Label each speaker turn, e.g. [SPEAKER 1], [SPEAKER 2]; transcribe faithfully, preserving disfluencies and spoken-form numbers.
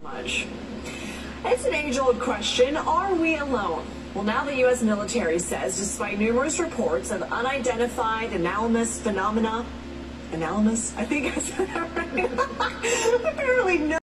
[SPEAKER 1] Much. It's an age-old question, are we alone? Well, now the U S military says, despite numerous reports of unidentified anomalous phenomena, anomalous, I think I said that right, apparently no.